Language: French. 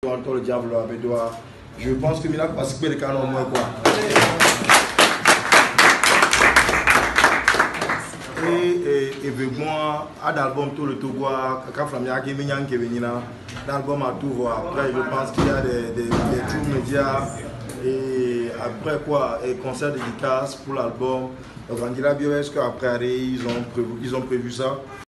Le diable avec toi. Je pense que Milan passe que le canon moins quoi. Et moi à l'album tout le tout quoi quand Flamia qui vient qui vient l'album à tout voir. Après je pense qu'il y a des tours médias et après quoi et concert dédicace pour l'album. Donc Angela Bio est-ce qu'après ils ont prévu ça.